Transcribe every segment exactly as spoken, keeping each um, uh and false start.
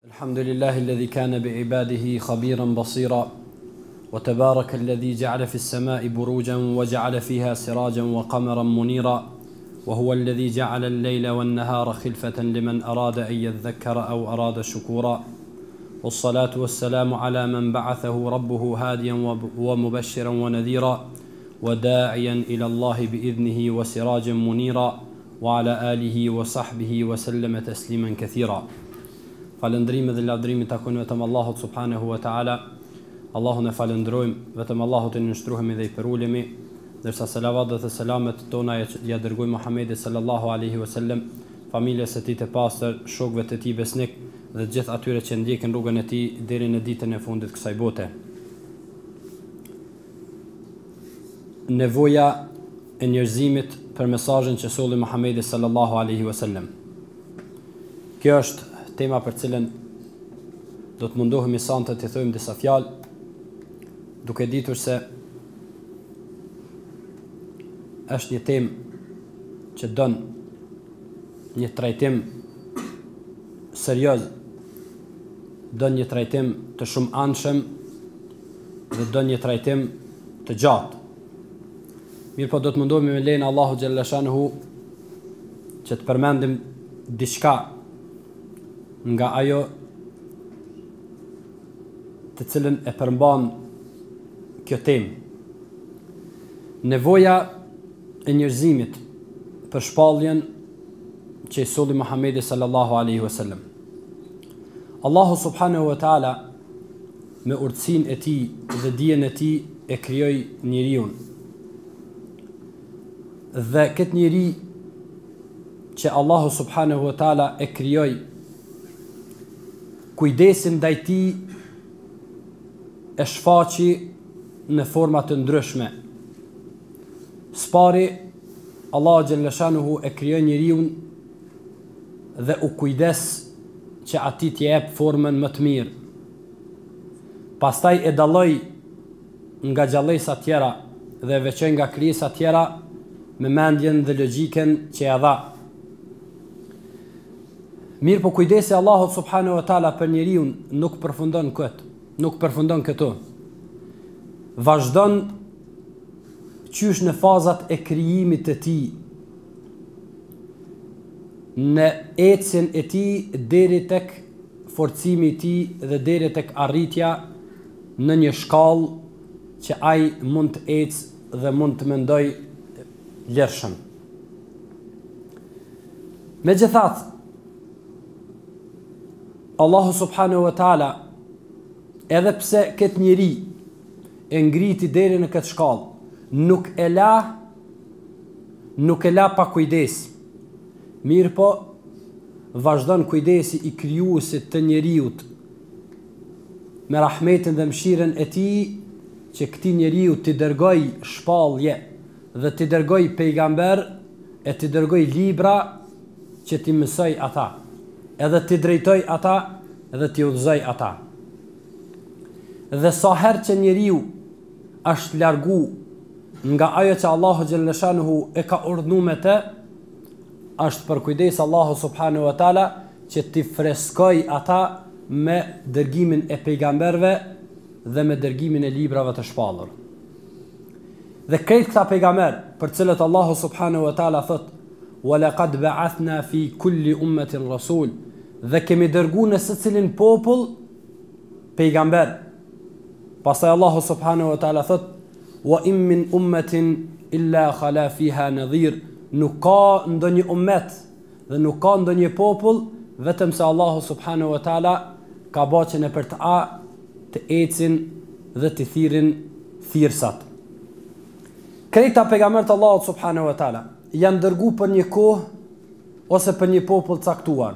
الحمد لله الذي كان بعباده خبيرا بصيرا، وتبارك الذي جعل في السماء بروجا وجعل فيها سراجا وقمرا منيرا، وهو الذي جعل الليل والنهار خلفة لمن أراد أن يذكر أو أراد شكورا. والصلاة والسلام على من بعثه ربه هاديا ومبشرا ونذيرا وداعيا إلى الله بإذنه وسراجا منيرا، وعلى آله وصحبه وسلم تسليما كثيرا. Falëndrimi dhe lavdrimi takojnë vetëm Allahut subhanahu wa taala. Allahun e falëndrojmë, vetëm Allahut e nënshtrohemi dhe i përulemi, ndërsa selavatet dhe selamet tona ja dërgojmë Muhamedit sallallahu alaihi wasallam, familjes së tij të pastër, shokëve të tij besnik dhe të gjithë atyre që ndjekin rrugën e tij deri në ditën e fundit kësaj bote. Nevoja e njerëzimit për mesazhin që solli Muhamedi sallallahu alaihi wasallam. Kjo është tema për cilën do të mundohemi sante të thojmë disa fjalë, duke ditur se është një temë që don një trajtim serioz, don një trajtim të shumë anshëm dhe don një trajtim të gjatë. Mirë po do të mundohemi me lejen e Allahu xhalla shanuhu që të përmendim diçka nga ajo të cilën e përmban kjo temë. Nevoja e njerëzimit për shpalljen që i solli Muhamedi sallallahu alaihi wasallam. Allahu subhanahu wa taala me urtësinë e tij dhe dijen e tij e krijoi njeriu. Dhe këtë njeri që Allahu subhanahu wa taala e krijoi, kujdesin ndaj tij e shfaqi në forma të ndryshme. Spari, Allahu xhalla shanuhu e krijoi njeriu dhe u kujdes që atij t'i jep formën më të mirë. Pastaj e dalloi nga gjallësa tjera dhe veçoi nga krijesa tjera me mendjen dhe logjikën që ja dha. Mirë po kujdesi Allahut subhanahu wa taala për njeriu nuk përfundon këtë, nuk përfundon këtu. Vazhdon qysh në fazat e krijimit të tij, në ecjen e tij deri tek forcimi i tij dhe deri tek arritja në një shkallë që ai mund të ecë dhe mund të mendoj lërshëm. Megjithatë, Allahu subhanahu wa taala, edhe pse këtë njeri e ngriti deri në këtë shkallë, nuk e la, nuk e la pa kujdesi. Mirë po, vazhdon kujdesi i krijuesit të njeriut, me rahmetin dhe mëshirën e tij, që këtij njeriu t'i dërgoj shpallje dhe t'i dërgoj pejgamber e t'i dërgoj libra që t'i mësoj ata, edhe t'i drejtoj ata edhe t'i udhëzoj ata. Dhe sa herë që njeriu është largu nga ajo që Allahu xhalla shanuhu e ka urdhëruar me të, është për kujdes Allahu subhanahu wa taala që t'i freskoj ata me dërgimin e pejgamberve dhe me dërgimin e librave të shpallur. Dhe krejt këta pejgamber për cilët Allahu subhanahu wa taala thot: "Wa laqad ba'athna fi kulli ummatin rasul", dhe kemi dërgu në së cilin popull pejgamber. Pastaj Allahu subhanahu wa taala thot: "Wa in min ummatin illa khala fiha nadhir", nuk ka ndonjë ummet dhe nuk ka ndonjë popull vetëm se Allahu subhanahu wa taala ka bërë që në për të a të ecin dhe të thirin thirrsat. Krejta pejgambert Allahu subhanahu wa taala janë dërgu për një kohë ose për një popull caktuar.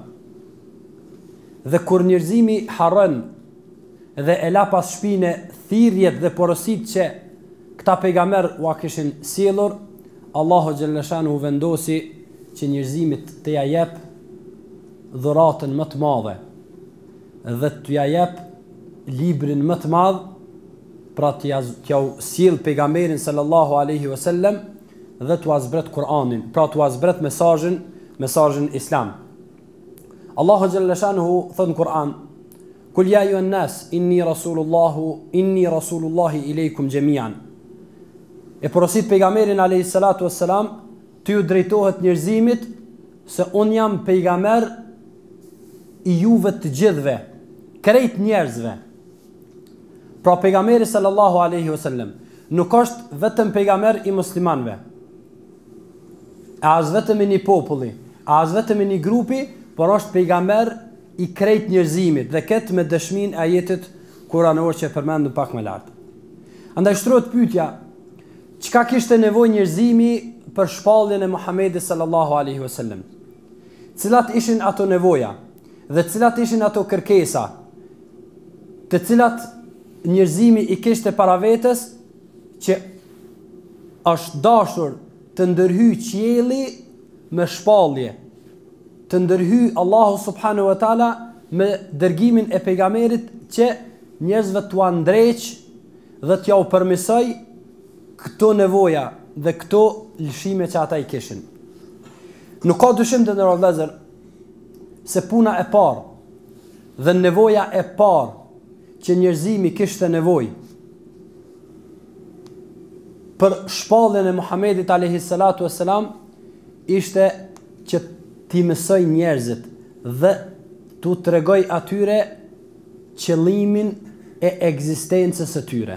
Dhe kur njerëzimi harron dhe e la pas shpine thirrjet dhe porosit që këta pejgamber ua kishin sjellur, Allahu xhalla shanuhu vendosi që njerëzimit të ja jep dhuratën më të madhe dhe të ja jep librin më të madh, pra t'ja t'ja sjell pejgamberin sallallahu alaihi wasallam dhe t'ua zbret Kur'anin, pra t'ua zbret mesazhin, mesazhin islam. Allahu xhalla shanuhu thot në Kur'an: Kul ja ju nas, inni rasulullahu, inni rasulullahi ilejkum gjemian. E porosit pejgamberin alayhi salatu wassalam, ty u drejtohet njerëzimit se unë jam pejgamber i juve të gjithve, krejt njerëzve. Pra pejgamberi sallallahu alaihi wasallam nuk është vetëm pejgamber i muslimanve, as vetëm i një populli, as vetëm i një grupi, por është pejgamber i krejt njerëzimit, dhe këtë me dëshmin e ajetit kuranor që përmendu pak më lartë. Andaj shtrohet pyetja, çka kishte nevojë njerëzimi për shpalljen e Muhamedit sallallahu alaihi wasallam? Cilat ishin ato nevoja dhe cilat ishin ato kërkesa të cilat njerëzimi i kishte para vetes që është dashur të ndërhy qielli me shpallje, të ndërhy Allahu subhanahu wa taala me dërgimin e pejgamberit që njerëzve t'u ndreq dhe t'ja u përmisoj këto nevoja dhe këto lëshime që ata i kishin. Nuk ka dyshim të ndërrohet vëllezër se puna e parë dhe nevoja e parë që njerëzimi kishte nevojë për shpalljen e Muhamedit alayhi salatu wassalam ishte që t'i mësoj njerëzit dhe t'u tregoj atyre qëllimin e ekzistencës së tyre.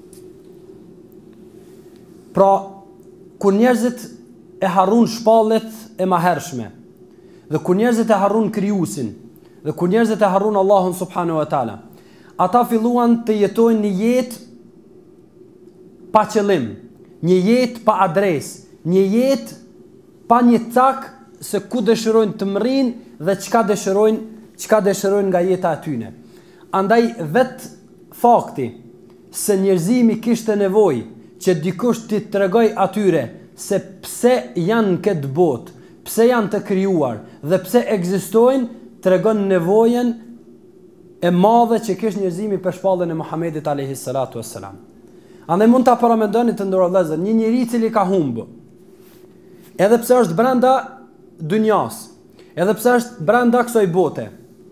Pra, kur njerëzit e harrun shpalljet e mahershme, dhe kur njerëzit e harrun krijuesin, dhe kur njerëzit e harrun Allahun subhanahu wa taala, ata filluan të jetojnë një jetë pa qëllim, një jetë pa adresë, një jetë pa një cak se ku dëshirojnë të mrinë dhe çka dëshirojnë, çka dëshirojnë nga jeta e tyre. Andaj vet fakti se njerëzimi kishte nevojë që dikush t'i tregoj atyre se pse janë në këtë botë, pse janë të krijuar dhe pse ekzistojnë, tregon nevojën e madhe që kishte njerëzimi për shpalljen e Muhamedit alayhi salatu wassalam. Andaj mund ta paramendoni të nderuar vëllezër, një njeri i cili ka humbë, edhe pse është brenda dynjas, edhe pse është brenda kësaj bote,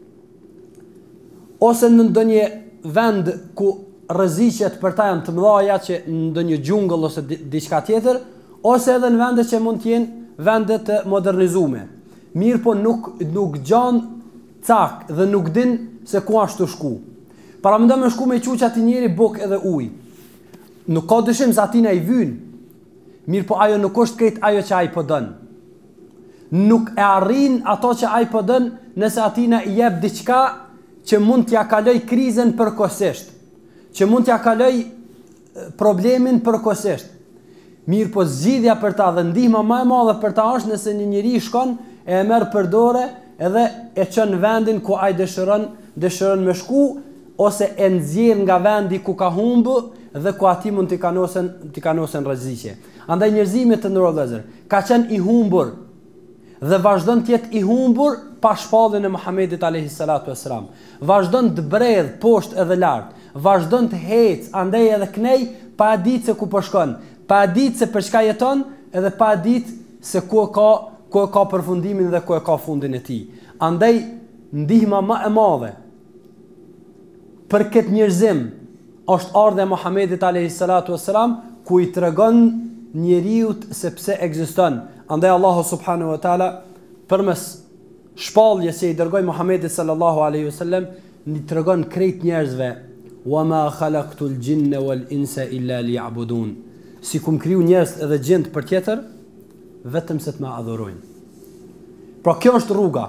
ose në ndonjë vend ku rreziqet për ta janë të mëdha që në ndonjë xhungull ose diçka tjetër, ose edhe në vende që mund të jenë vende të modernizuara. Mirë po nuk nuk gjan cak dhe nuk din se ku ashtu shku. Para mendoj me shku me quq ati njeri buk edhe ujë. Nuk ka dyshim se atina i vyn. Mirë po ajo nuk është krejt ajo që ai po don. Nuk e arrin ato që ai po don nëse atina i jep diçka që mund t'ja kaloj krizën përkohësisht, që mund t'ja kaloj problemin përkohësisht. Mirë po zgjidhja për ta dhe ndihma më e madhe për ta është nëse një njeri shkon e e merr për dorë edhe e çon vendin ku ai dëshiron, dëshiron me shku, ose e nxjerr nga vendi ku ka humbë dhe ku ati mund t'i kanosen, t'i kanosen rreziqe. Andaj njerëzimi të ndërrohet vëllezër, ka qenë i humbur dhe vazhdon të jetë i humbur pa shpalljen e Muhamedit alayhi salatu wassalam. Vazhdon të bredh poshtë edhe lart, vazhdon të hec andaj edhe knej pa ditë se ku po shkon, pa ditë se për çka jeton, edhe pa ditë se ku ka ku ka përfundimin dhe ku ka fundin e tij. Andaj ndihma më e madhe për këtë njerëzim është ardha e Muhamedit alayhi salatu wassalam, ku i tregon njeriu se pse ekziston. Andaj Allahu subhanahu wa taala përmes shpalljes që i dërgoi Muhamedit sallallahu alaihi wasallam i tregon krejt njerëzve: "Wa ma khalaqtul jinna wal insa illa liya'budun." Si kum kriju njerëz edhe gjend për tjetër, vetëm se të më adhurojnë. Pra kjo është rruga.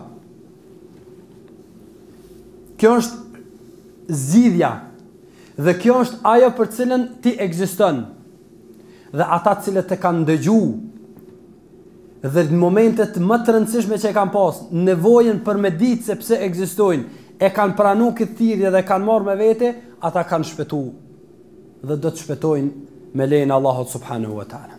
Kjo është zgjidhja. Dhe kjo është ajo për cilën ti ekziston. Dhe ata të cilët e kanë dëgjuar dhe në momentet më të rëndësishme që e kanë pas, nevojën për me ditë se pse ekzistojnë, e kanë pranuar këtë thirrje dhe kanë marrë me vete, ata kanë shpëtuar dhe do të shpëtojnë me lejen e Allahut subhanahu wa taala.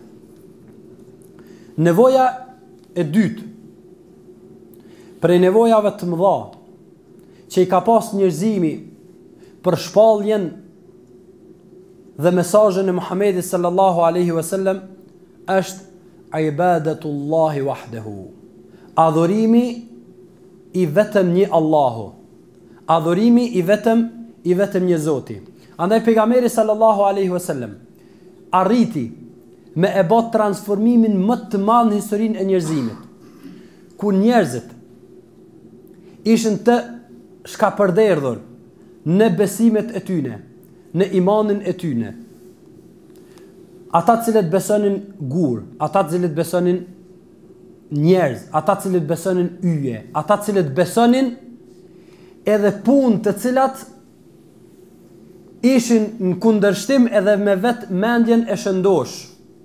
Nevoja e dytë për nevojave të mëdha që i ka pas njerëzimi për shpalljen dhe mesazhin e Muhamedit sallallahu alaihi wasallam është ibadatullahi wahdahu. Adhurimi i vetëm një Allahu. Adhurimi i vetëm i vetëm një Zoti. Andaj pejgamberi sallallahu alaihi wasallam arriti me e bë transformimin më të madh në historinë e njerëzimit, ku njerëzit ishin të shkapërderdhur në besimet e tyne, në imanin e tyne. Ata cilët besonin gur, ata cilët besonin njerëz, ata cilët besonin yje, ata cilët besonin edhe punë të cilat ishin në kundërshtim edhe me vetë mendjen e shëndosh.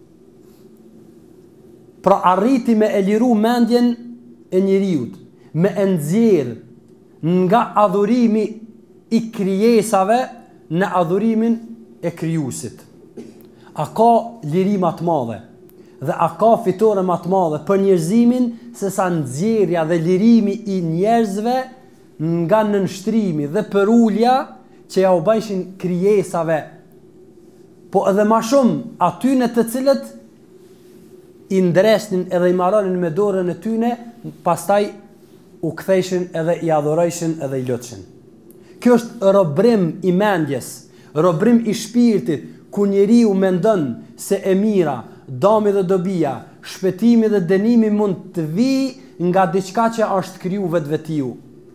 Pra arriti me e liru mendjen e njeriut, me e nxjerr nga adhurimi i krijesave në adhurimin e krijuesit. A ka liri më të madhe dhe a ka fitore më të madhe për njerëzimin se sa nxjerrja dhe lirimi i njerëzve nga nënshtrimi dhe përulja që ja u bëjshin krijesave, po edhe më shumë atyne të cilët i ndresnin edhe i marronin me dorën e tyne, pastaj u ktheshin edhe i adhurojshin edhe i lutshin. Kjo është robrim i mendjes, robrim i shpirtit, ku njeriu mendon se e mira, dami dhe dobia, shpëtimi dhe dënimi mund të vijë nga diçka që është kriju vetvetiu.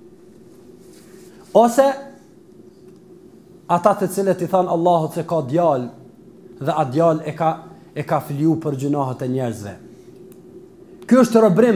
Ose ata të cilët i thanë Allahut se ka djalë dhe a djalë e ka e ka fliju për gjunahet e njerëzve. Kjo është robrim.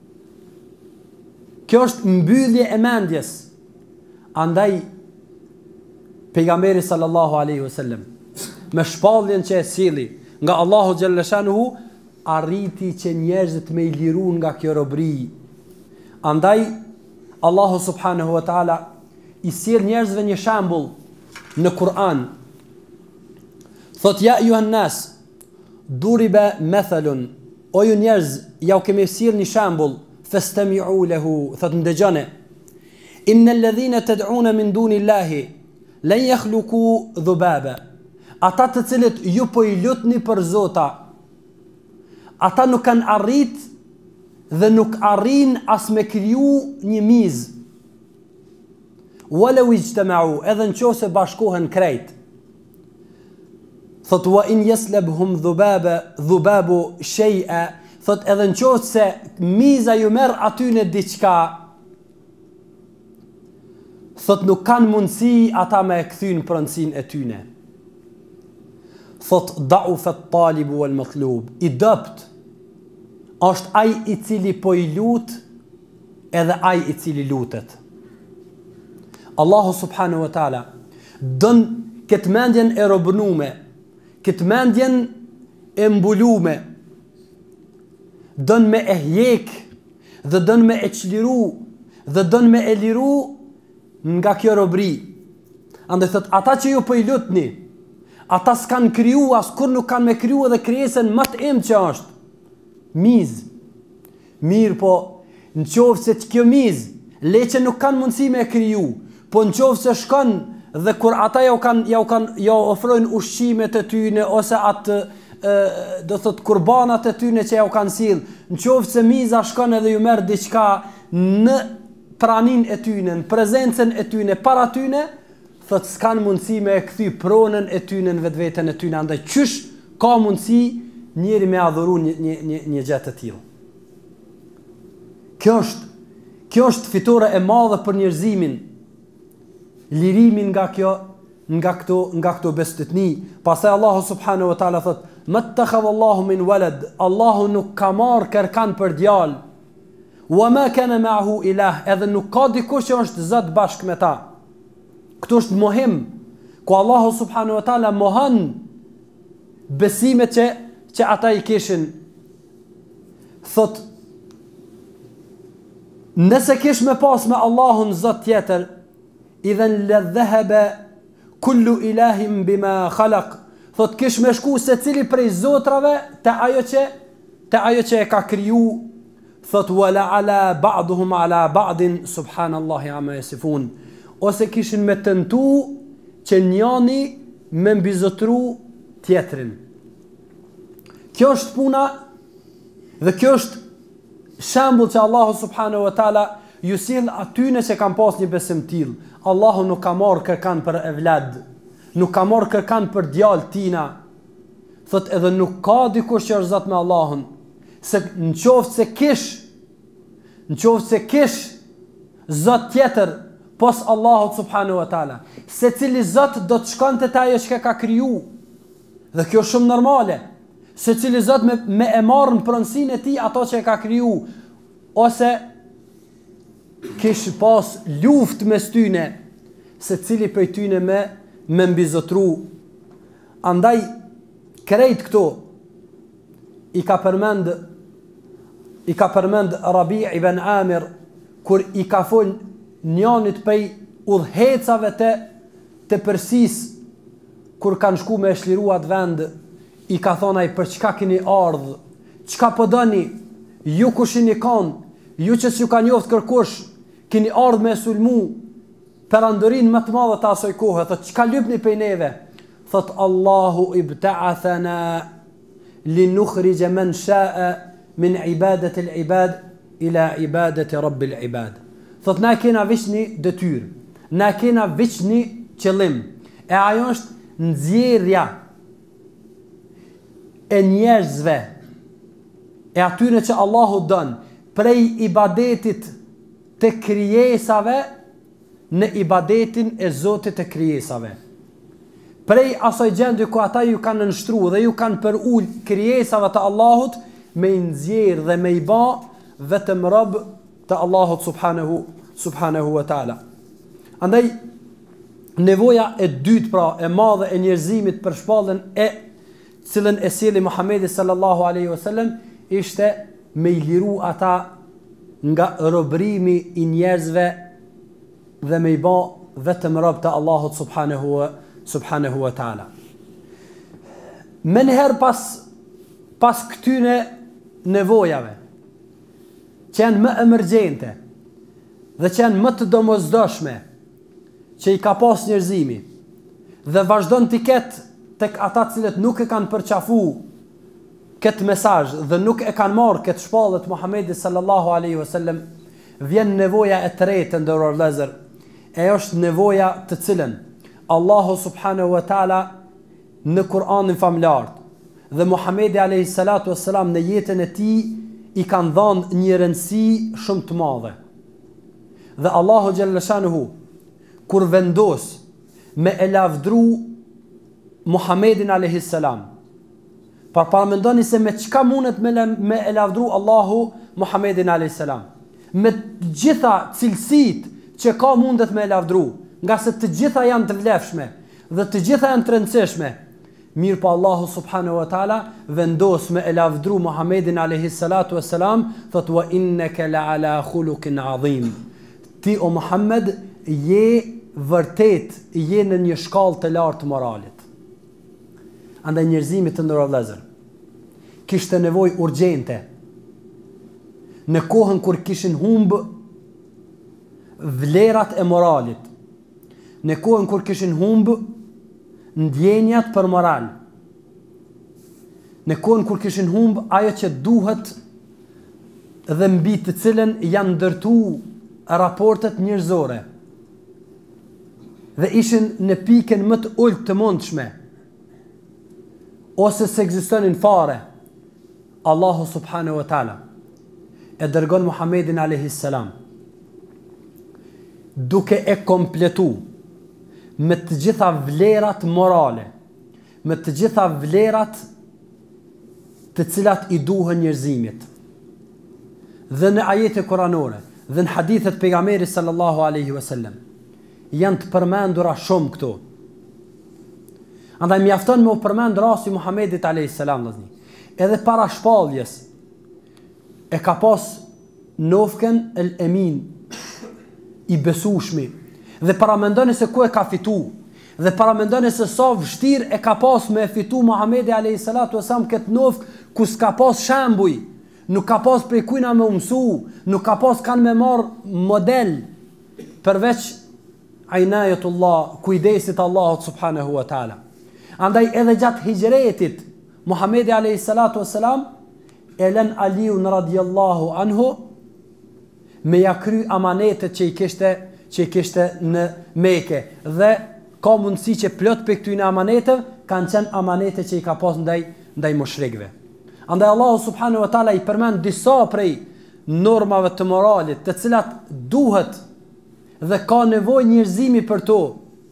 Kjo është mbyllje e mendjes. Andaj pejgamberi sallallahu alaihi wasallam me shpalljen që e sjeli nga Allahu xhalla shanuhu arriti që njerëzit me i liru nga kjo robri. Andaj Allahu subhanahu wa taala i sjell njerëzve një shembull në Kur'an. Thot ja ayuhan nas duriba mathalun, o ju njerëz, ja u kemi sjell një shembull, fastami'u lahu, thot ndëgjone. Innal ladhina tad'una min dunillahi lan yakhluqu dhubaba. Ata të cilët ju po i lutni për zota, ata nuk kanë arrit dhe nuk arrin as me kriju një miz. Walau ijtama'u, edhe nëse bashkohen krejt. Thot wa in yaslabhum dhubaba dhubabu shay'a, thot edhe nëse miza ju merr aty në diçka, thot nuk kanë mundësi ata me e kthyn pronësinë e tyne. Thot da'ufa at-talib wal matlub, i dopt është ai i cili po i lut edhe ai i cili lutet. Allahu subhanahu wa taala don këtë mendjen e robënume, këtë mendjen e mbulume, don me e hjek dhe don me e çliru dhe don me e liru nga kjo robri. Andaj thot ata që ju po i lutni, ata s'kan kriju, as kur nuk kanë me kriju edhe krijesën më të imë që është miz. Mirë po, në qovë se kjo miz, le që nuk kanë mundësi me kriju, po në qovë se shkon dhe kur ata jau kanë, jau kanë, jau ofrojnë ushqimet e tyne, ose atë, e, do thot, kurbanat e tyne që jau kanë sill, në qovë se miza shkon edhe ju merë diçka në pranin e tyne, në prezencën e tyne, para tyne, thot s'kan mundësi me e kthy pronën e tyne në vetveten e tyne, andaj qysh ka mundësi njeri me adhuru një, një, një, një gjë të tillë. Kjo është, kjo është fitore e madhe për njerëzimin, lirimin nga kjo, nga këto, nga këto bestëtni. Pastaj Allahu subhanahu wa taala thot: "Mattakhadha Allahu min walad", Allahu nuk ka marrë kërkan për djalë. "Wa ma kana ma'ahu ilah", edhe nuk ka dikush që është Zot bashkë me ta. Këtu është mohim, ku Allahu subhanahu wa taala mohon besimet që, që ata i kishin. Thot, nëse kish me pas me Allahun Zot tjetër, idhen ladhahaba kullu ilahim bima khalaq. Thot kish me shku se cili prej zotrave te ajo që te ajo që e ka kriju. Thot wala ala ba'duhum ala ba'din subhanallahi amma yasifun. Ose kishin me tentu që njani me mbizotru tjetrin. Kjo është puna dhe kjo është shembull që Allahu subhanahu wa taala ju sjell atyne që kanë pas një besim tillë. Allahu nuk ka marrë kërkan për evlad, nuk ka marrë kërkan për djalë tina. Thot edhe nuk ka dikush që është Zot me Allahun. Se në qoftë se kish, në qoftë se kish Zot tjetër pos Allahut subhanahu wa taala, se cili Zot do të shkonte te ajo që ka kriju. Dhe kjo është shumë normale. Se cili Zot me, me e marrë në pronësinë e tij ato që e ka kriju, ose kish pas luftë mes tyne, se cili prej tyne me me mbizotru. Andaj krejt këto i ka përmend i ka përmend Rabi' ibn Amir kur i ka fol njanit prej udhëhecave të të Persis, kur kanë shku me shliru atë vend, i ka thonë ai për çka keni ardhë, çka po doni, ju kush jeni kanë, ju që s'ju ka njoft kërkush, keni ardhë me sulmu perandorin më të madhe të asoj kohë. Thot çka lypni prej neve? Thot Allahu ibta'athana linukhrij man sha'a min ibadati al-ibad ila ibadati rabbil ibad. Thot na kena veç një detyrë, na kena veç një qëllim, e ajo është nxjerrja e njerëzve e atyre që Allahu don prej ibadetit të krijesave në ibadetin e Zotit të krijesave. Prej asoj gjendje ku ata ju kanë nështru dhe ju kanë për ull krijesave të Allahut, me nxjerr dhe me i ba vetëm rob të Allahut subhanahu subhanahu wa taala. Andaj nevoja e dytë pra e madhe e njerëzimit për shpallën e cilën e sjeli Muhamedi sallallahu alaihi wasallam ishte me i liru ata nga robrimi i njerëzve dhe me i ba vetëm rob të Allahut subhanahu wa, subhanahu wa taala. Menher pas pas këtyne nevojave që janë më emergjente dhe që janë më të domosdoshme që i ka pas njerëzimi dhe vazhdon t'i ketë tek ata cilët nuk e kanë përqafu këtë mesazh dhe nuk e kanë marrë këtë shpallë të Muhamedit sallallahu alaihi wasallam, vjen nevoja e tretë ndëror vëllezër. E është nevoja të cilën Allahu subhanahu wa taala në Kur'anin famlar dhe Muhamedi alayhi salatu wassalam në jetën e tij i kanë dhënë një rëndësi shumë të madhe. Dhe Allahu xhalla shanuhu kur vendos me e lavdru Muhamedin alayhi salam, pa paramendoni se me çka mundet me, me e lavdru Allahu Muhamedin alayhi salam, me të gjitha cilësit që ka mundet me e lavdru, nga se të gjitha janë të vlefshme dhe të gjitha janë të rëndësishme. Mirë pa Allahu subhanahu wa taala vendos me e lavdru Muhamedin alayhi salatu wassalam, thot wa innaka la ala khuluqin adhim. Ti o Muhammed je vërtet je në një shkallë të lartë moralit. Andaj njerëzimi të ndëror vëllezër kishte nevojë urgjente në kohën kur kishin humb vlerat e moralit, në kohën kur kishin humb ndjenjat për moral, në kohën kur kishin humb ajo që duhet dhe mbi të cilën janë ndërtu raportet njerëzore dhe ishin në pikën më të ulët të mundshme ose se ekzistonin fare, Allahu subhanahu wa taala e dërgon Muhamedin alayhi salam duke e kompletu me të gjitha vlerat morale, me të gjitha vlerat të cilat i duhen njerëzimit. Dhe në ajete kuranore dhe në hadithet pejgamberit sallallahu alaihi wasallam janë të përmendura shumë këto. Andaj mjafton me u përmend rasti Muhamedit alayhis salam vëllazër. Edhe para shpalljes e ka pas nofken el emin i besueshmi dhe paramendoni se ku e ka fitu dhe paramendoni se sa vështirë e ka pas me fitu Muhamedi alayhis salatu wasalam këtë nofk ku s'ka pas shembuj, nuk ka pas prej kujna me umsu, nuk ka pas kanë me marr model përveç ajnayatullah, kujdesit Allahut subhanahu wa taala. Andaj edhe gjatë hijretit Muhamedi alayhis salatu wassalam e lën Aliun radhiyallahu anhu me ja kry amanetet që i kishte, që i kishte në Mekë. Dhe ka mundësi që plot për këtyne amanetëve kanë qenë amanete që i ka pas ndaj, ndaj mushrikëve. Andaj Allahu subhanahu wa taala i përmend disa prej normave të moralit, të cilat duhet dhe ka nevojë njerëzimi për to.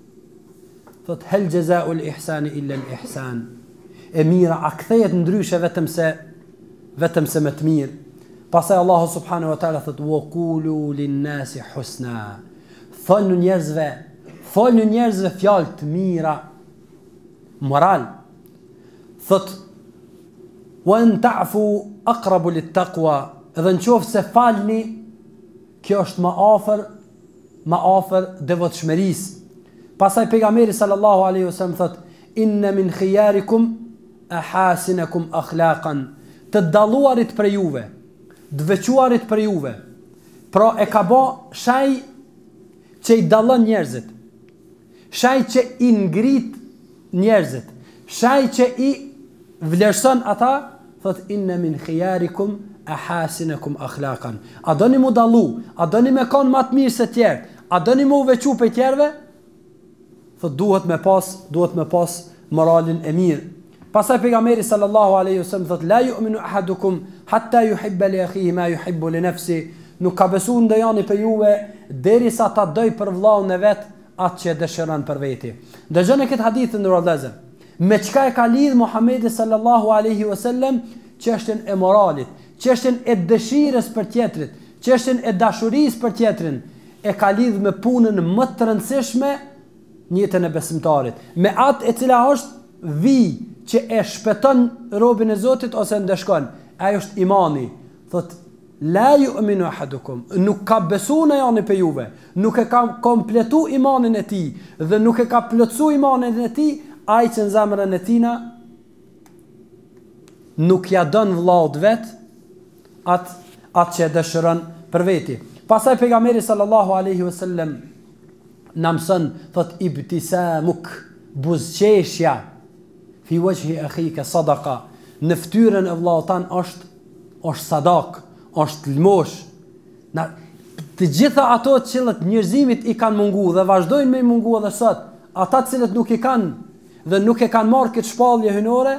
Thot hel jazaa'ul ihsani illa al ihsan. E mira a kthehet ndryshe vetëm se vetëm se me të mirë. Pastaj Allahu subhanahu wa taala thot wa qulu lin nasi husna. Thonu njerëzve, thonu njerëzve fjalë të mira, moral. Thot wa an ta'fu aqrabu lit taqwa. Edhe në qoftë se falni, kjo është më afër, më afër devotshmërisë. Pastaj pejgamberi sallallahu alaihi wasallam thot inna min khiyarikum ahasinakum akhlaqan. Të dalluarit për juve, të veçuarit për juve. Pra e ka bë shaj që i dallon njerëzit. Shaj që i ngrit njerëzit. Shaj që i vlerëson ata, thot inna min khiyarikum ahasinakum akhlaqan. A doni mu dallu, a doni me kon më të mirë se tjerë, a doni mu veçu për tjerëve? Thot duhet me pas, duhet me pas moralin e mirë. Pastaj pejgamberi sallallahu alaihi wasallam thot la yu'minu ahadukum hatta yuhibba li akhihi ma yuhibbu li nafsi. Nuk ka besuar ndonjëri për juve derisa ta doj për vllaun e vet atë që dëshiron për veti. Dëgjoni këtë hadith ndër vëllezër. Me çka e ka lidh Muhamedi sallallahu alaihi wasallam çështjen e moralit, çështjen e dëshirës për tjetrin, çështjen e dashurisë për tjetrin, e ka lidh me punën më të rëndësishme në jetën e besimtarit. Me atë e cila është vi që e shpëton robën e Zotit ose ndeshkon, ajo është imani. Thot la yu'minu ahadukum, nuk ka besu në janë për juve, nuk e ka kompletu imanin e ti dhe nuk e ka plotësu imanin e ti, ai që në zemrën e tina nuk ja don vllaut vet atë atë që dëshiron për veti. Pastaj pejgamberi sallallahu alaihi wasallam na mëson thot ibtisamuk, buzqeshja fi wajhi akhika sadaqa, në fytyrën e vllaut tan është është sadak, është lmosh. Na të gjitha ato të cilët njerëzimit i kanë mungu dhe vazhdojnë me i mungu edhe sot, ata të cilët nuk i kanë dhe nuk e kanë marrë këtë shpallje hynore,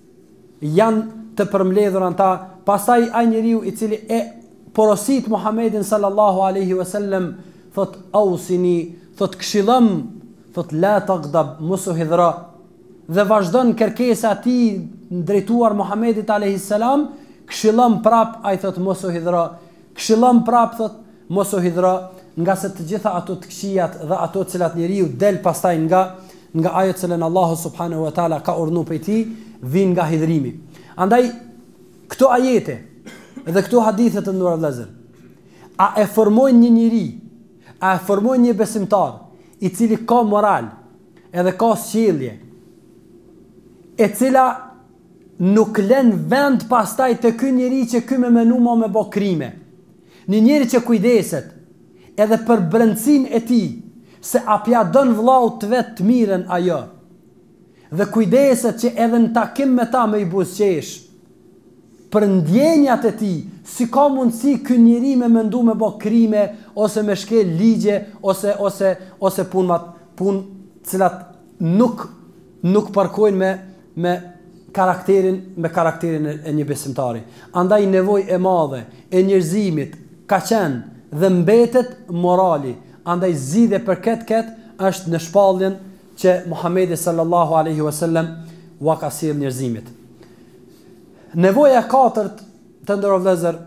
janë të përmbledhur ata. Pastaj ai njeriu i cili e porosit Muhammedin sallallahu alaihi wasallam thot ausini, thot këshillëm, thot la taghdab, mos u hidhra, dhe vazhdon kërkesa e tij drejtuar Muhammedit alayhis salam, këshillon prap, ai thot mos u hidhra, këshillon prap, thot mos u hidhra, nga se të gjitha ato të këqijat dhe ato të cilat njeriu del pastaj nga nga ajo të cilën Allahu subhanahu wa taala ka urdhëruar prej tij, vijnë nga hidhrimi. Andaj këto ajete dhe këto hadithe të nderuar vëllezër, a e formojnë një njeri, a e formojnë një besimtar i cili ka moral edhe ka sjellje, e cila nuk lën vend pastaj të ky njeri që ky me menu ma me bë krime. Një njeri që kujdeset edhe për brendësinë e tij, se apja don vllaut të vet të mirën ajo, dhe kujdeset që edhe në takim me ta me i buzqesh për ndjenjat e tij, si ka mundësi ky njeri me mendu me bë krime ose me shkel ligje ose ose ose punë punë të cilat nuk nuk parkojnë me me karakterin me karakterin e një besimtari. Andaj nevojë e madhe e njerëzimit ka qenë dhe mbetet morali. Andaj zgjidhja për këtë këtë është në shpalljen që Muhamedi sallallahu alaihi wasallam u ka sjell njerëzimit. Nevoja e katërt të nderuar vëllezër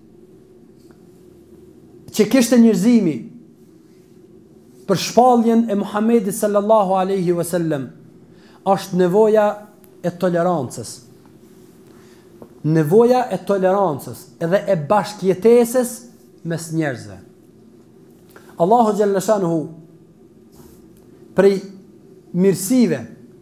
që kishte njerëzimi për shpalljen e Muhamedit sallallahu alaihi wasallam është nevoja e tolerancës. Nevoja e tolerancës edhe e bashkëjetesës mes njerëzve. Allahu xhalla shanuhu prej mirësive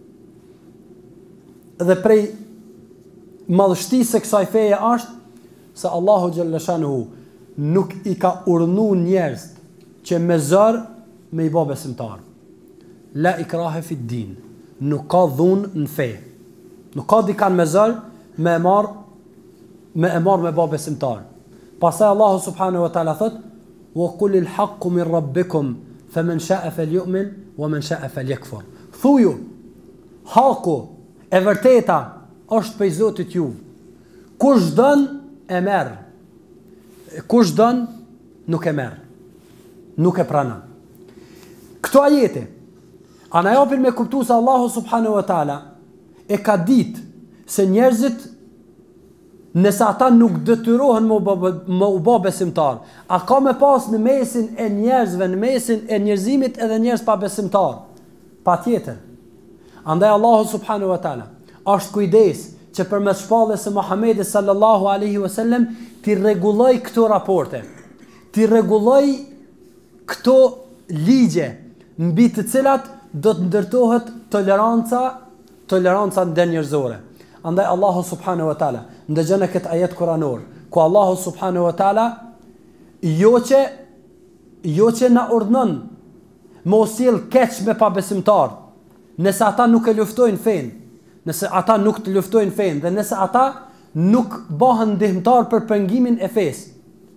dhe prej madhështisë së kësaj feje është se Allahu xhalla shanuhu nuk i ka urdhëruar njerëz që me zor me i bë besimtar. La ikrahe fi din, nuk ka dhunë në fe. Nuk ka dikan me zor me e marr me e marr me bë besimtar. Pastaj Allahu subhanahu wa taala thot: "Wa qulil haqqu min rabbikum, faman sha'a falyu'min wa man sha'a falyakfur." Thuju, haku e vërteta është prej Zotit juve. Kush don e merr. Kush don nuk e merr. Nuk e pranon. Këto ajete a na japin me kuptu se Allahu subhanahu wa taala e ka ditë se njerëzit, nëse ata nuk detyrohen më u bë besimtar, a ka me pas në mesin e njerëzve, në mesin e njerëzimit edhe njerëz pa besimtar? Patjetër. Andaj Allahu subhanahu wa taala është kujdes që përmes shpalljes së Muhamedit sallallahu alaihi wasallam ti rregulloj këto raporte, ti rregulloj këto ligje mbi të cilat do të ndërtohet toleranca, toleranca ndër njerëzore. Andaj Allahu subhanahu wa taala ndëgjon këtë ajet kuranor, ku Allahu subhanahu wa taala jo që jo që na urdhnon mos sjell keq me pabesimtar, nëse ata nuk e luftojnë fen, nëse ata nuk të luftojnë fen dhe nëse ata nuk bëhen ndihmtar për pengimin e fesë.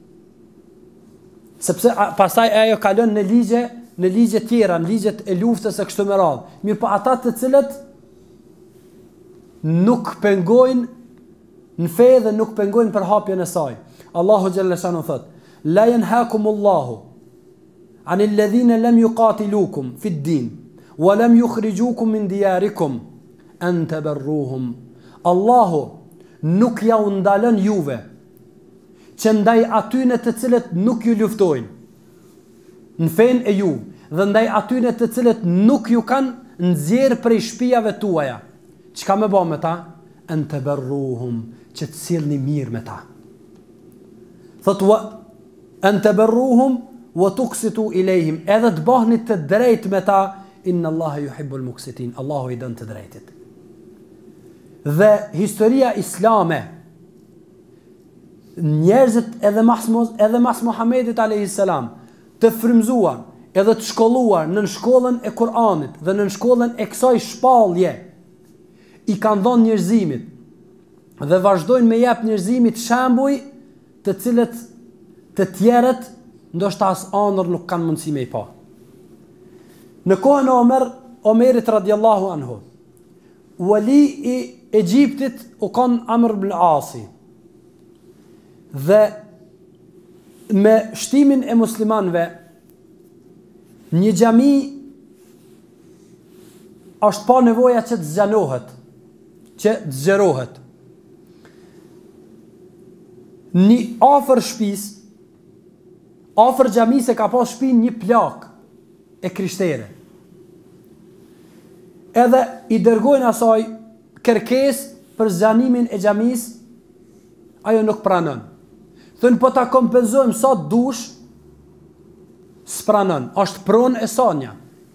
Sepse pastaj ajo kalon në ligje, në ligje tjera, në ligjet e luftës e kështu me radhë. Mirë, po ata të cilët nuk pengojnë në fe dhe nuk pengojnë për hapjen e saj. Allahu xhalla shanu thot: "La yanhaakumullahu 'anil ladhina lam yuqatilukum fid din wa lam yukhrijukum min diyarikum an tabarruhum." Allahu nuk ja u ndalon juve që ndaj atyne të cilët nuk ju luftojnë në fen e ju, dhe ndaj atyne të cilët nuk ju kanë nxjerr prej shtëpiave tuaja. Çka më bë me ta? An tabarruhum, që të sillni mirë me ta. Thot wa an tabarruhum wa tuqsitu ilejhim, edhe të bëhni të drejt me ta. Inna Allaha yuhibbul muqsitin, Allahu i don të drejtit. Dhe historia islame, njerëzit edhe mas edhe mas Muhamedit alayhis salam, të frymzuar edhe të shkolluar në shkollën e Kur'anit dhe në shkollën e kësaj shpallje, i kanë dhënë njerëzimit dhe vazhdojnë me jep njerëzimit shembuj të cilët të tjerët ndoshta as ëndër nuk kanë mundësi me i pa. Në kohën e Omer, Omerit radiallahu anhu, wali i Egjiptit u kanë Amr ibn Asi, dhe me shtimin e muslimanve një xhami është pa nevoja që të zgjanohet, që të zgjerohet. Një afër shtëpis, afër xhamisë ka pas shtëpinë një plak e krishtere. Edhe i dërgojnë asaj kërkesë për zgjanimin e xhamisë, ajo nuk pranon. Thënë, po ta kompenzojmë sa dush, s'pranon, është pronë e sanja.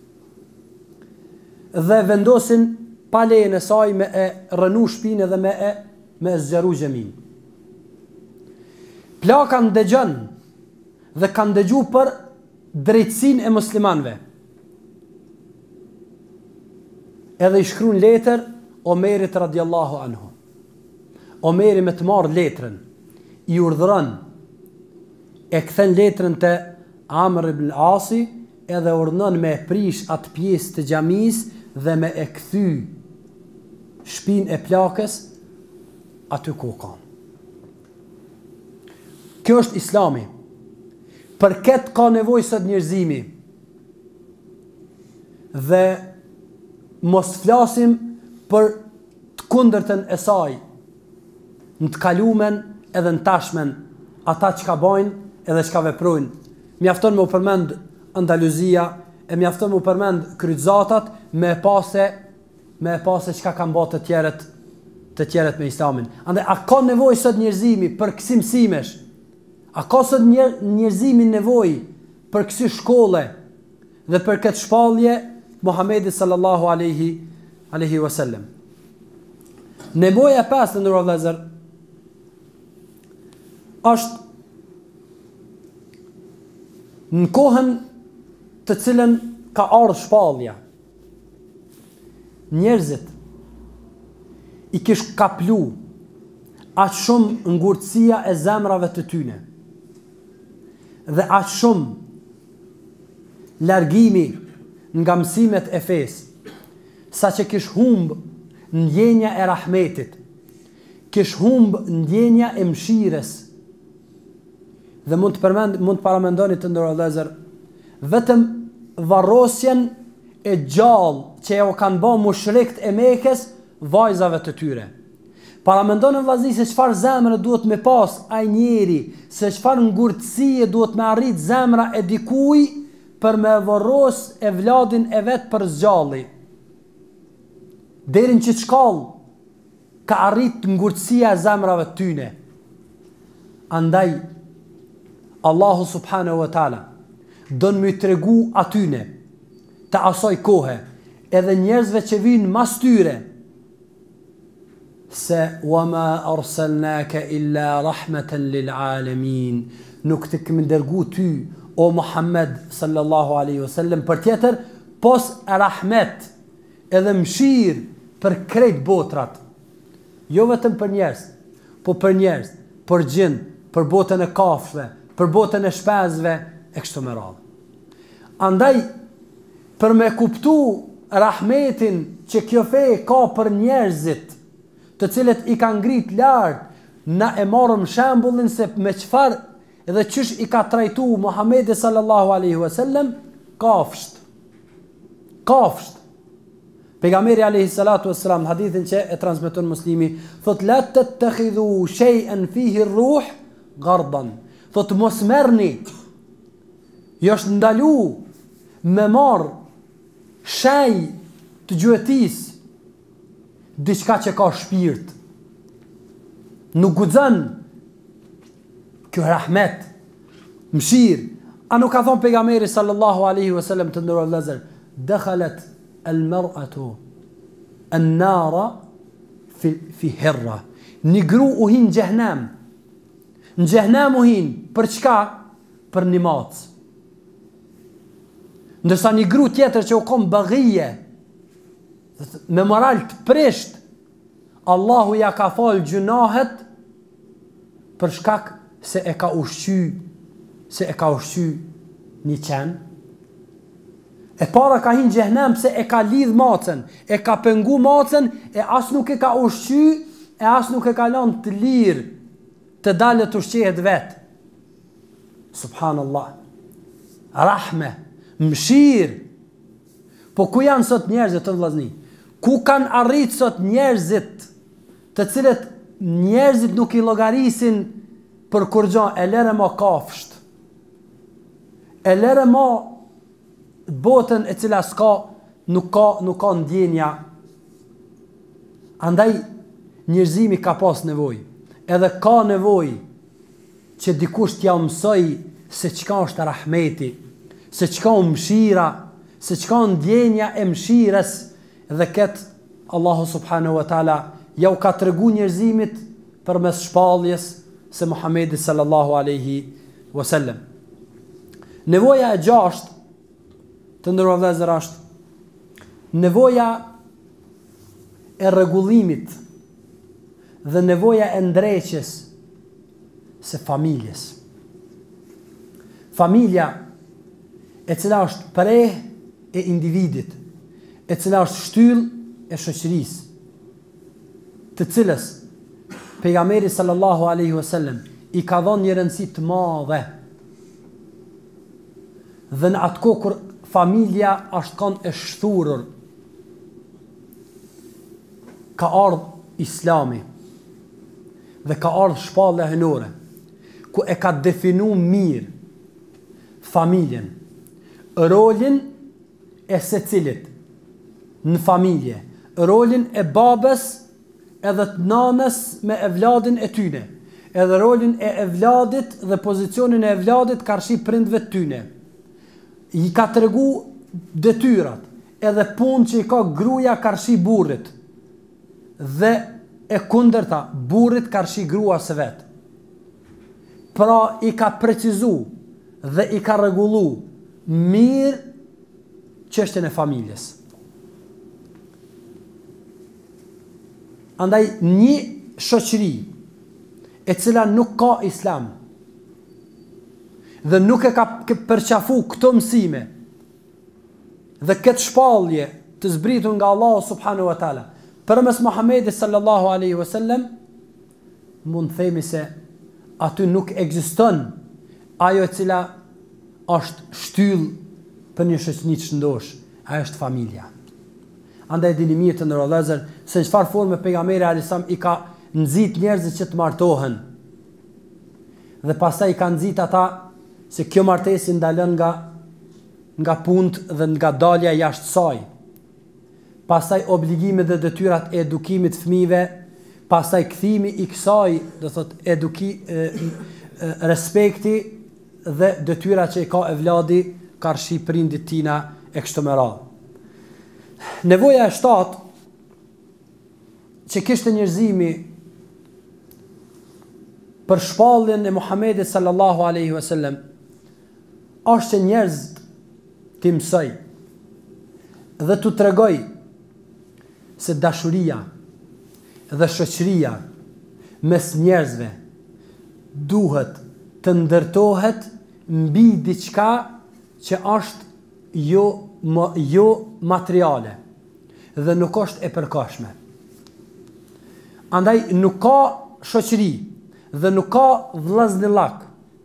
Dhe vendosin pa lejen e saj me e rënu shpinë dhe me e me e zgjeru xhamin. Plaka ndëgjon dhe kanë dëgju për drejtësinë e muslimanëve. Edhe i shkruan letër Omerit radiallahu anhu. Omeri me të marrë letrën, i urdhëron, e kthen letrën te Amr ibn Asi, edhe urdhënon me prish atë pjesë të xhamisë dhe me e kthy shpinë e plakës aty ku ka. Kjo është Islami. Për këtë ka nevojë sot njerëzimi. Dhe mos flasim për të kundërtën e saj, në të kalumen edhe në tashmen, ata që ka bojnë edhe që ka veprojnë. Mjafton me u përmend Andaluzia, e mjafton me u përmend kryqëzatat, me pase, me pase që ka kanë bërë të tjerët, të tjerët me Islamin. Andaj, a ka nevojë sot njerëzimi për kësi mësimesh? A ka sot njer, njerëzimi nevojë për kësi shkolle dhe për këtë shpallje Muhamedi sallallahu alaihi alaihi wasallam? Nevoja e pesë, ndërsa vëllezër, është në kohën të cilën ka ardhur shpallja, njerëzit i kish kaplu aq shumë ngurtësia e zemrave të tyne, dhe aq shumë largimi nga mësimet e fesë, sa që kish humb ndjenja e rahmetit, kish humb ndjenja e mshires. Dhe mund të përmend, mund të paramendoni të ndërë vëllezër, vetëm varrosjen e gjallë që e o kanë bë mushrikët e Mekës vajzave të tyre. Paramendoni vëllazë se çfarë zemre duhet me pas ai njeri, se çfarë ngurtësie duhet me arrit zemra e dikuj për me varros e vladin e vet për zgjalli. Deri në që shkallë ka arrit ngurtësia e zemrave të tyne. Andaj Allahu subhanahu wa taala don më tregu atyne të asoj kohe edhe njerëzve që vinë mas tyre se wama arsalnaka illa rahmatan lil alamin, nuk të kemi dërgu ty o Muhammed sallallahu alaihi wasallam për tjetër pos rahmet edhe mshir për krejt botrat, jo vetëm për njerëz, po për njerëz, për gjin, për botën e kafshëve, për botën e shpezve e kështu me radhë. Andaj për me kuptu rahmetin që kjo fe ka për njerëzit, të cilët i ka ngrit lart, na e marrëm shembullin se me çfarë edhe çish i ka trajtu Muhamedi sallallahu alaihi wasallam kafsht. Kafsht. Pejgamberi alayhi salatu wassalam hadithin që e transmeton Muslimi, thot la tattakhidhu shay'an fihi ar-ruh ghardan. Thot mos merrni, jo është ndalu me marr shaj të gjuetis diçka që ka shpirt. Nuk guxon kjo rahmet, mshir. A nuk ka thonë pejgamberi sallallahu alaihi wasallam të ndërruar vëllezër, dakhalat al-mar'atu an-nara fi fi hirra. Një gru u hin xhehenem. Në xhehenem u hin për çka? Për një mac. Ndërsa një gru tjetër që u kom baghije, me moral të prisht, Allahu ja ka fal gjunahet për shkak se e ka ushqy, se e ka ushqy një qen. E para ka hin xhehenem se e ka lidh macën, e ka pengu macën, e as nuk e ka ushqy, e as nuk e ka lënë të lirë, të dalë të ushqehet vetë. Subhanallah. Rahme, mshir. Po ku janë sot njerëzit të vllazni? Ku kanë arrit sot njerëzit të cilët njerëzit nuk i llogarisin për kur gjo, e lere ma kafsht, e lere ma botën e cila s'ka, nuk ka, nuk ka ndjenja. Andaj njerëzimi ka pas nevoj, edhe ka nevoj që dikush t'ja mësoj se çka është rahmeti, se çka është mshira, se çka është ndjenja e mshires, dhe këtë Allahu subhanahu wa taala ja u ka tregu njerëzimit përmes shpalljes se Muhamedi sallallahu alaihi wasallam. Nevoja e gjashtë të ndërruar vëllezër është nevoja e rregullimit dhe nevoja e ndreqjes së familjes. Familja e cila është preh e individit, e cila është shtyllë e shoqërisë, të cilës pejgamberi sallallahu alaihi wasallam i ka dhënë një rëndësi të madhe. Dhe në atë kohë kur familja është kanë e shthurur, ka ardhur Islami dhe ka ardhur shpallja hynore, ku e ka definu mirë familjen, rolin e secilit në familje, rolin e babës edhe të nanës me evladin e tyne, edhe rolin e evladit dhe pozicionin e evladit karshi prindve të tyne. I ka të regu detyrat, edhe pun që i ka gruja karshi burrit, dhe e kundërta, burrit karshi grua së vetë. Pra i ka precizu dhe i ka rregullu mirë çështjen e familjes. Andaj një shoqëri e cila nuk ka islam dhe nuk e ka përqafu këto mësime dhe këtë shpallje të zbritur nga Allahu subhanahu wa taala përmes Muhamedit sallallahu alaihi wasallam, mund të themi se aty nuk ekziston ajo e cila është shtyll për një shoqëni të shëndosh, ajo është familja. Andaj dini mirë të ndërrohet vëllezër se në çfarë forme pejgamberi alayhis salam i ka nxit njerëzit që të martohen. Dhe pastaj i ka nxit ata se kjo martesë ndalon nga nga punët dhe nga dalja jashtë saj. Pastaj obligimet dhe detyrat e edukimit fëmijëve, pastaj kthimi i kësaj, do thot eduki e, e, respekti dhe detyrat që i ka evladi karshi prindit tina e kështu me radhë. Nevoja e shtatë që kishte njerëzimi për shpalljen e Muhamedit sallallahu alaihi wasallam është që njerëz të mësoj dhe të tregoj se dashuria dhe shoqëria mes njerëzve duhet të ndërtohet mbi diçka që është jo, jo materiale dhe nuk është e përkohshme. Andaj nuk ka shoqëri dhe nuk ka vllazëllak.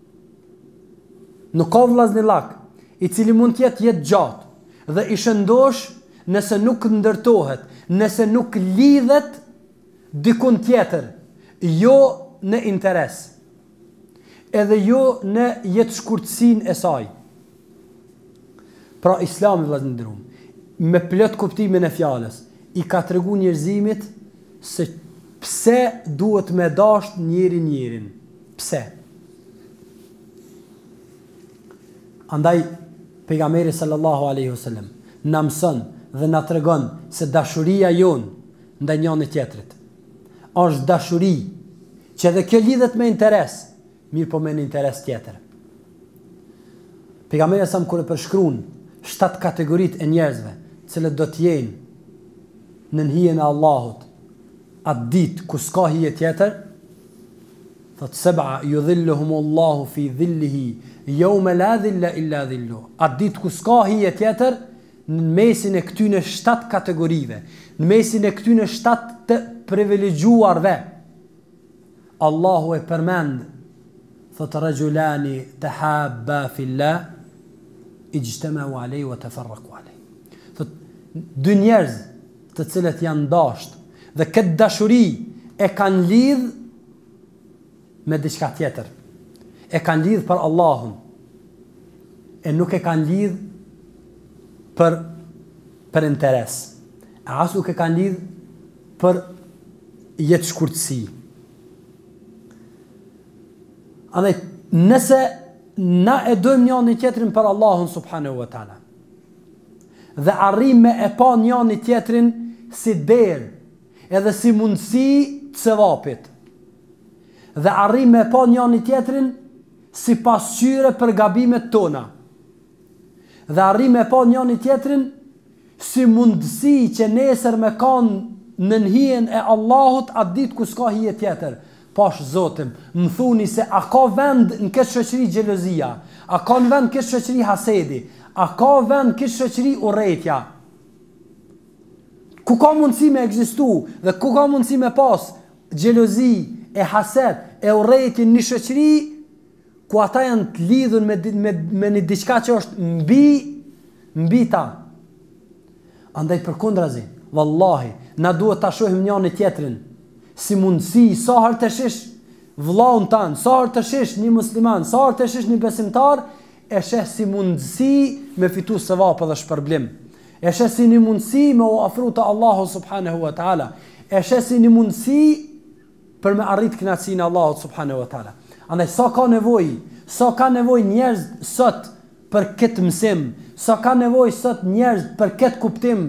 Nuk ka vllazëllak i cili mund të jetë jetë gjatë dhe i shëndosh nëse nuk ndërtohet, nëse nuk lidhet dikun tjetër, jo në interes, edhe jo në jetë shkurtësin e saj. Pra Islami vëllezër nderuam, me plot kuptimin e fjalës, i ka tregu njerëzimit se pse duhet me dash njëri njërin. Pse? Andaj pejgamberi sallallahu alaihi wasallam na mëson dhe na tregon se dashuria jon ndaj njëri tjetrit është dashuri që edhe kjo lidhet me interes, mirë po me një interes tjetër. Pejgamberi sa më kur e përshkruan shtat kategoritë e njerëzve, cilët do të jenë në hijen e Allahut atë ditë ku s'ka hije tjetër, thot seb'a yudhilluhumullahu fi dhillihi yawma la dhilla illa dhilluh. Atë ditë ku s'ka hije tjetër, në mesin e këtyne shtat kategorive, në mesin e këtyne shtat të privilegjuarve, Allahu e përmend, thot rajulani tahabba fillah ijtama'u alayhi wa tafarraqu alayhi. Thot dy njerëz të cilët janë dashur dhe këtë dashuri e kanë lidh me diçka tjetër. E kanë lidh për Allahun. E nuk e kanë lidh për për interes. E as nuk e kanë lidh për jetë shkurtësi. Andaj, nëse na e dojmë njëri tjetrin për Allahun subhanahu wa taala dhe arrim me e pa njëri tjetrin si derë edhe si mundësi të sevapit dhe arrim me e pa njëri tjetrin si pasqyre për gabimet tona dhe arrim me e pa njëri tjetrin si mundësi që nesër me kanë në hijen e Allahut atë ditë ku s'ka hije tjetër. Pash Zotim, më thuni se a ka vend në këtë shoqëri xhelozia, a ka në vend në këtë shoqëri hasedi, a ka vend në këtë shoqëri urrëtia. Ku ka mundësi me ekzistu dhe ku ka mundësi me pas xhelozi e hased e urrëti në një shoqëri ku ata janë të lidhur me me me një diçka që është mbi mbi ta. Andaj përkundrazi, vallahi, na duhet ta shohim njëri tjetrin si mundësi, sa herë të shesh vëllaun tanë, sa herë të shesh një musliman, sa herë të shesh një besimtar, e sheh si mundësi me fitu sevap dhe shpërblim. E sheh si një mundësi me u afru të Allahu subhanahu wa taala. E sheh si një mundësi për me arrit kënaqësinë e Allahut subhanahu wa taala. Andaj sa ka nevojë, sa ka nevojë njerëz sot për këtë mësim, sa ka nevojë sot njerëz për këtë kuptim.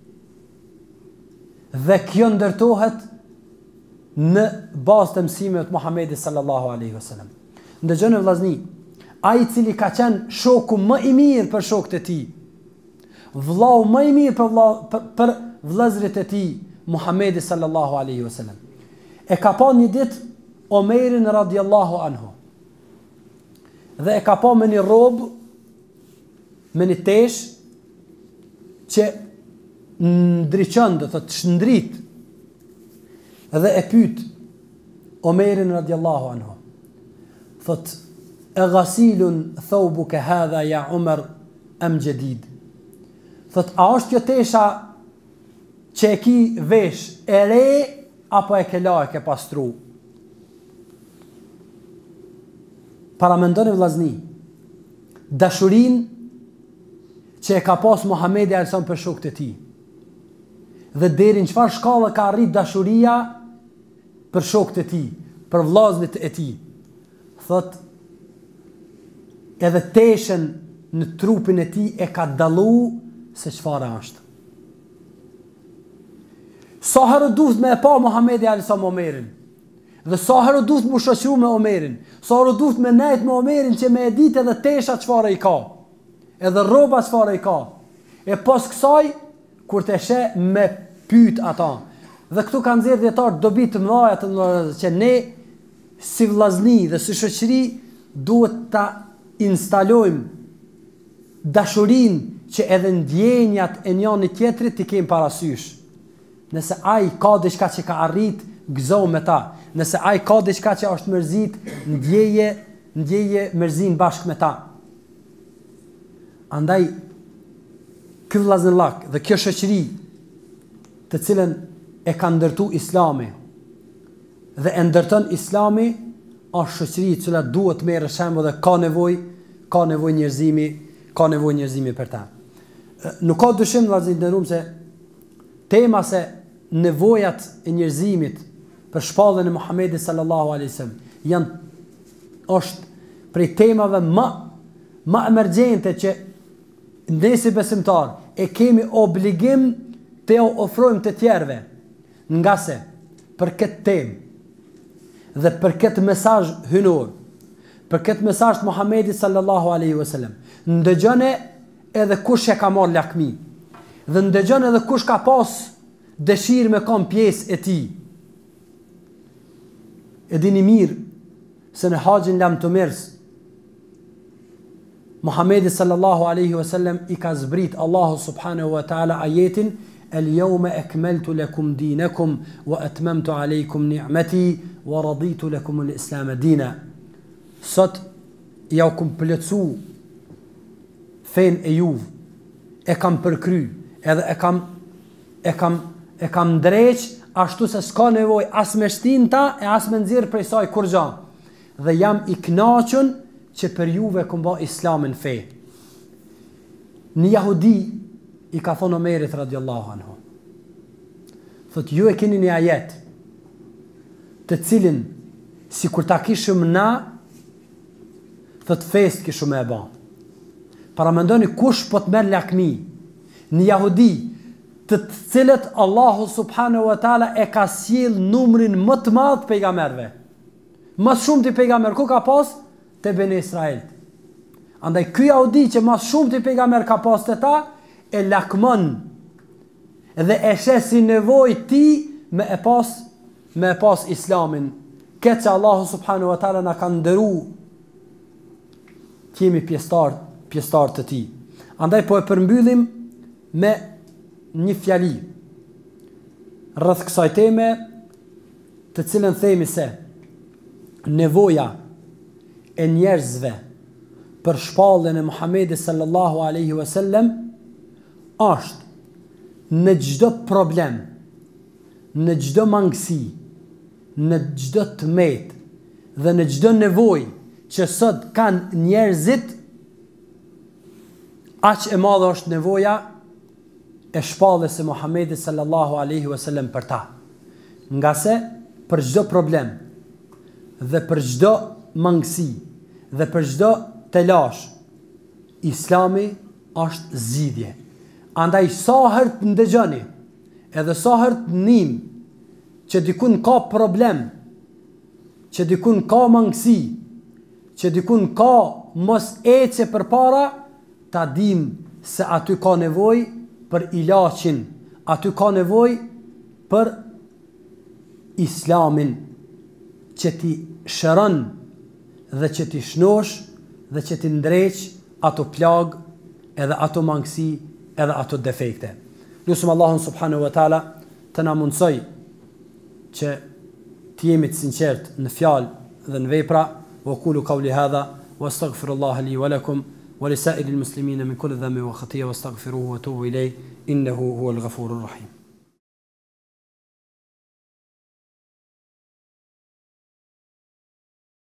Dhe kjo ndërtohet në bazë të mësimeve të Muhamedit sallallahu alaihi wasallam. Ndëgjoni vllazni, ai i cili ka qenë shoku më i mirë për shokët e tij, vllau më i mirë për vllau për, për vëllezërit e tij, Muhamedi sallallahu alaihi wasallam. E ka pa një ditë Omerin radhiyallahu anhu. dhe e ka pa me një robë, me një tesh, që ndriçon, do thotë shndrit, dhe e pyet Omerin radiallahu anhu. Thot, e ghasilun thawbuka hadha ya Umar am jadid. Thot, a është kjo tesha që e ki vesh e re, apo e ke la e ke pastru? Paramendoni vllazni, dashurin që e ka pas Muhamedi alson për shokët e tij. Dhe deri në çfarë shkallë ka arrit dashuria për shokët e tij, për vllazërit e tij. Thot, edhe teshën në trupin e tij e ka dallu se çfarë është. Sa herë duhet me e pa Muhamedi alson Omerin, dhe sa herë duhet mu shoqëru me Omerin, sa herë duhet me nejt me Omerin që me e ditë edhe tesha çfarë i ka, edhe rroba çfarë i ka. E pas kësaj, kur të she me pyet ata. Dhe këtu kanë nxjerrë dietar dobi të mëdha të mëdha që ne si vllazni dhe si shoqëri duhet ta instalojmë dashurinë që edhe ndjenjat e njëri tjetrit t'i kemi parasysh. Nëse ai ka diçka që ka arrit, gëzo me ta. Nëse ai ka diçka që është mërzit, ndjeje, ndjeje mërzin bashkë me ta. Andaj, ky vllazëllak dhe kjo shoqëri të cilën e ka ndërtu Islami dhe e ndërton Islami, është shoqëri e cila duhet merë shembull dhe ka nevojë, ka nevojë njerëzimi, ka nevojë njerëzimi për ta. Nuk ka dyshim vllazë nderuam se tema se nevojat e njerëzimit për shpalljen e Muhamedit sallallahu alaihi wasallam janë është prej temave më më emergjente që ne si besimtar e kemi obligim të ofrojmë të tjerëve, nga se për këtë temë dhe për këtë mesazh hynor, për këtë mesazh të Muhamedit sallallahu alaihi wasallam, ndëgjone edhe kush e ka marrë lakmi, dhe ndëgjone edhe kush ka pas dëshirë me kam pjesë e tij. E dini mirë se në haxhin Lam të Mers Muhamedi sallallahu alaihi wasallam i ka zbrit Allahu subhanahu wa taala ajetin el-yawma akmaltu lakum dinakum wa atmamtu alaykum ni'mati wa raditu lakum al-islam dina. Sot ja u kompletsu fen e juv, e kam përkry, edhe e kam e kam e kam ndreq ashtu se s'ka nevoj as me shtinta e as me nxirr prej saj kur gja. Dhe jam i kënaqur që për juve kom ba Islamin fe. Një jahudi i ka thonë Omerit radiallahu anhu. Thot, ju e keni një ajet të cilin si kur ta kishëm na, thot fest kishëm e ba. Paramendoni kush po të merr lakmi. Një jahudi të të cilët Allahu subhanahu wa taala e ka sjell numrin më të madh pejgamberëve. Më shumë të pejgamber ku ka pas te Beni Israel. Andaj ky jahudi që më shumë të pejgamber ka pas te ta, e lakmon dhe e shes si nevojë ti me e pas me e pas Islamin. Këtë që Allahu subhanahu wa taala na ka ndëru të jemi pjesëtar pjesëtar të tij. Andaj po e përmbyllim me një fjali rreth kësaj teme, të cilën themi se nevoja e njerëzve për shpalljen e Muhamedit sallallahu alaihi wasallam është në çdo problem, në çdo mangësi, në çdo tmet dhe në çdo nevojë që sot kanë njerëzit, aq e madhe është nevoja e shpalljes së Muhamedit sallallahu alaihi wasallam për ta. Nga se për çdo problem dhe për çdo mangësi dhe për çdo telash, Islami është zgjidhje. Andaj sa herë të ndëgjoni, edhe sa herë të nim që dikun ka problem, që dikun ka mangësi, që dikun ka mos ece përpara, ta dim se aty ka nevojë për ilaqin, aty ka nevoj për Islamin që ti shëron dhe që ti shnosh dhe që të ndreq ato plag, edhe ato mangësi, edhe ato defekte. Lusëm Allahun subhanahu wa taala të na mundsoj që të jemi të sinqert në fjalë dhe në vepra. Wa qulu qawli hadha wastaghfirullaha li wa lakum wa lisa'iril muslimina min kulli dhanbin wa khati'a wastaghfiruhu wa tubu ilayhi innahu huwal ghafurur rahim.